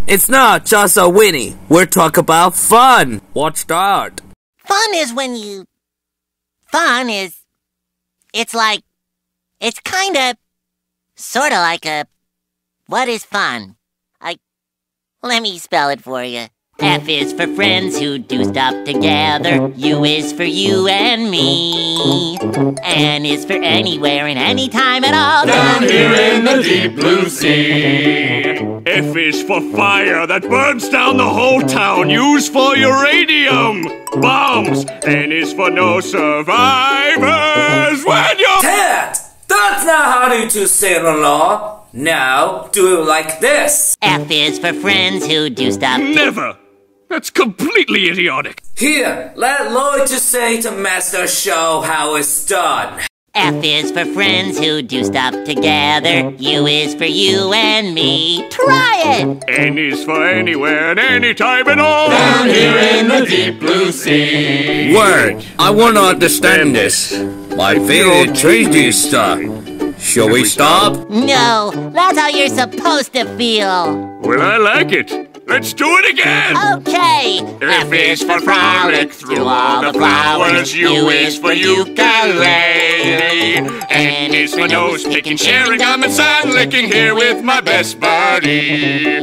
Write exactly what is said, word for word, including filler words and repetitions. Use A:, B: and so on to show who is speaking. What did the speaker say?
A: It's not just a Winnie. We're talking about fun. Watch that.
B: Fun is when you... Fun is... It's like... It's kinda... Sorta like a... What is fun? I... Let me spell it for you. F is for friends who do stuff together. U is for you and me. N is for anywhere and anytime at all.
C: Down here in the deep blue sea.
D: F is for fire that burns down the whole town. U's for uranium bombs. N is for no survivors when you're...
A: Ted! That's not how you to say the law. Now, do it like this.
B: F is for friends who do stuff...
D: Never! That's completely idiotic.
A: Here, let Lloyd just say to Master Show how it's done.
B: F is for friends who do stuff together. U is for you and me. Try it!
D: N is for anywhere and anytime at all.
C: Down here in the deep blue sea.
A: Word, I wanna understand this. My favorite tragedy stuff. Shall we stop?
B: No, that's how you're supposed to feel.
D: Well, I like it. Let's do it again!
B: Okay!
C: F is for frolic through all the flowers. U is for ukulele. N is for nose picking, sharing gum and sun licking here with my best buddy.